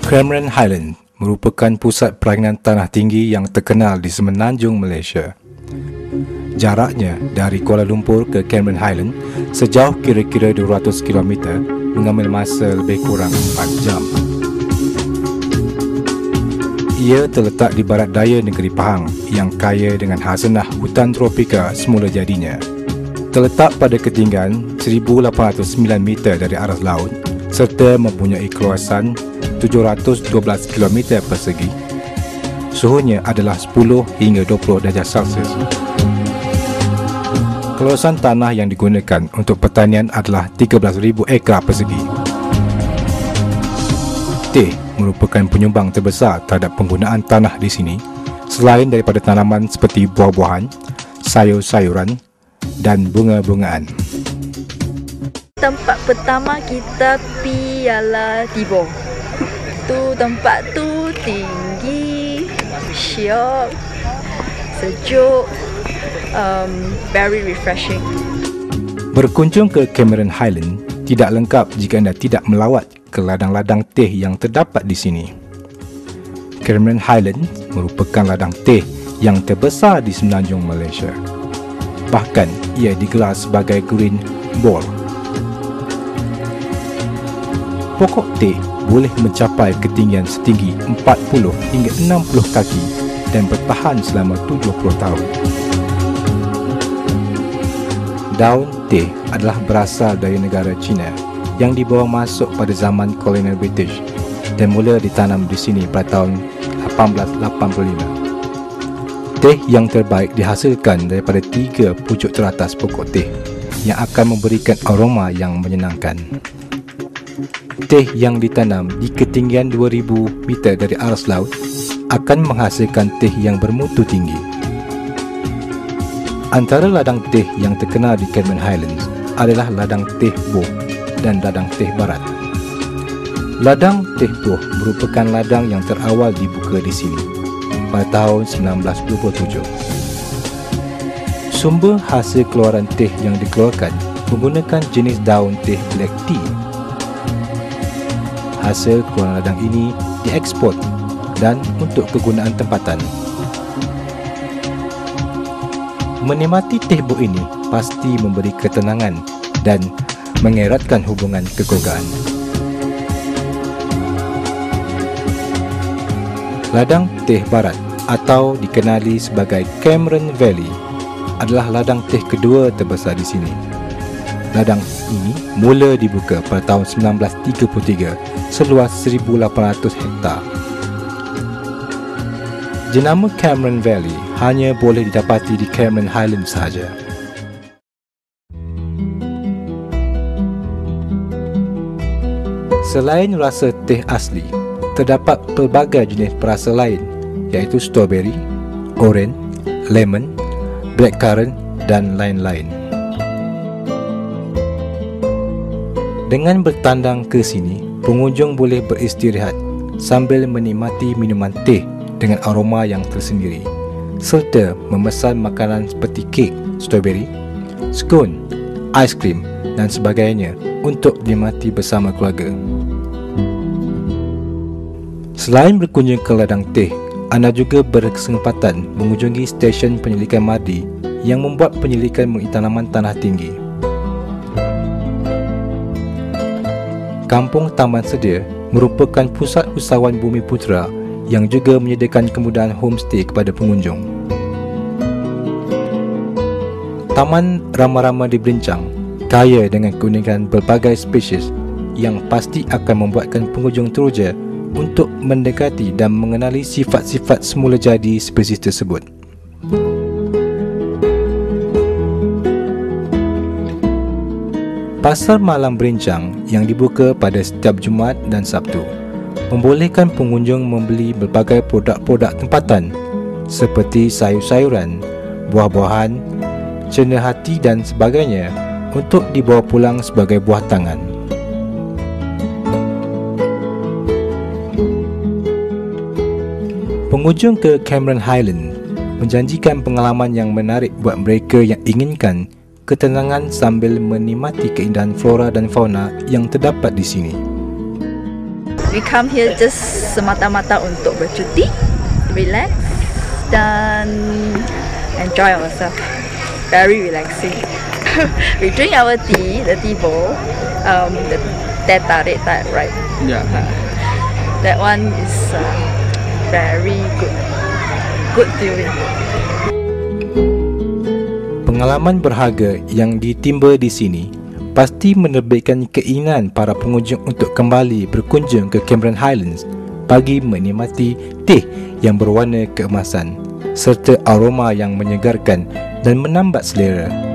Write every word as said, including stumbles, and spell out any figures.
Cameron Highlands merupakan pusat perairan tanah tinggi yang terkenal di semenanjung Malaysia. Jaraknya dari Kuala Lumpur ke Cameron Highlands sejauh kira-kira dua ratus kilometer mengambil masa lebih kurang empat jam. Ia terletak di barat daya negeri Pahang yang kaya dengan khazanah hutan tropika semula jadinya. Terletak pada ketinggian seribu lapan ratus sembilan meter dari aras laut serta mempunyai keluasan tujuh ratus dua belas kilometer persegi. Suhunya adalah sepuluh hingga dua puluh darjah Celsius. Keluasan tanah yang digunakan untuk pertanian adalah tiga belas ribu ekar persegi. Teh merupakan penyumbang terbesar terhadap penggunaan tanah di sini, selain daripada tanaman seperti buah-buahan, sayur-sayuran dan bunga-bungaan. Tempat pertama kita pi ialah Tibor. Tu tempat tu tinggi, syok, sejuk, um, very refreshing. Berkunjung ke Cameron Highlands tidak lengkap jika anda tidak melawat ke ladang-ladang teh yang terdapat di sini. Cameron Highlands merupakan ladang teh yang terbesar di semenanjung Malaysia. Bahkan ia digelar sebagai Green Ball. Pokok teh boleh mencapai ketinggian setinggi empat puluh hingga enam puluh kaki dan bertahan selama tujuh puluh tahun. Daun teh adalah berasal dari negara China yang dibawa masuk pada zaman kolonial British dan mula ditanam di sini pada tahun lapan belas lapan puluh lima. Teh yang terbaik dihasilkan daripada tiga pucuk teratas pokok teh yang akan memberikan aroma yang menyenangkan. Teh yang ditanam di ketinggian dua ribu meter dari aras laut akan menghasilkan teh yang bermutu tinggi. Antara ladang teh yang terkenal di Cameron Highlands adalah ladang teh Boh dan ladang teh Barat. Ladang teh Boh merupakan ladang yang terawal dibuka di sini pada tahun sembilan belas dua puluh tujuh. Sumber hasil keluaran teh yang dikeluarkan menggunakan jenis daun teh black tea. Hasil keluaran ladang ini diekspor dan untuk kegunaan tempatan. Menikmati teh Boh ini pasti memberi ketenangan dan mengeratkan hubungan kekeluargaan. Ladang teh Barat atau dikenali sebagai Cameron Valley adalah ladang teh kedua terbesar di sini. Ladang ini mula dibuka pada tahun sembilan belas tiga puluh tiga seluas seribu lapan ratus hektar. Jenama Cameron Valley hanya boleh didapati di Cameron Highlands sahaja. Selain rasa teh asli, terdapat pelbagai jenis perasa lain iaitu strawberry, orange, lemon, blackcurrant dan lain-lain. Dengan bertandang ke sini, pengunjung boleh beristirahat sambil menikmati minuman teh dengan aroma yang tersendiri serta memesan makanan seperti kek, strawberry, scone, aiskrim dan sebagainya untuk dinikmati bersama keluarga. Selain berkunjung ke ladang teh, anda juga berkesempatan mengunjungi stesen penyelidikan Madi yang membuat penyelidikan mengenai tanaman tanah tinggi. Kampung Taman Sedia merupakan pusat usahawan Bumi Putera yang juga menyediakan kemudahan homestay kepada pengunjung. Taman Rama-Rama di Berincang kaya dengan keunikan berbagai spesies yang pasti akan membuatkan pengunjung teruja untuk mendekati dan mengenali sifat-sifat semula jadi spesies tersebut. Pasar Malam Berincang yang dibuka pada setiap Jumaat dan Sabtu membolehkan pengunjung membeli berbagai produk-produk tempatan seperti sayur-sayuran, buah-buahan, cenderhati dan sebagainya untuk dibawa pulang sebagai buah tangan. Pengunjung ke Cameron Highlands menjanjikan pengalaman yang menarik buat mereka yang inginkan ketenangan sambil menikmati keindahan flora dan fauna yang terdapat di sini. We come here just semata-mata untuk bercuti, relax dan enjoy ourselves. Very relaxing. We drink our tea, the tea bowl, um, the teh tarik type, right? Yeah. Uh, that one is uh, very good, good feeling. Pengalaman berharga yang ditimba di sini pasti menerbitkan keinginan para pengunjung untuk kembali berkunjung ke Cameron Highlands bagi menikmati teh yang berwarna keemasan serta aroma yang menyegarkan dan menambat selera.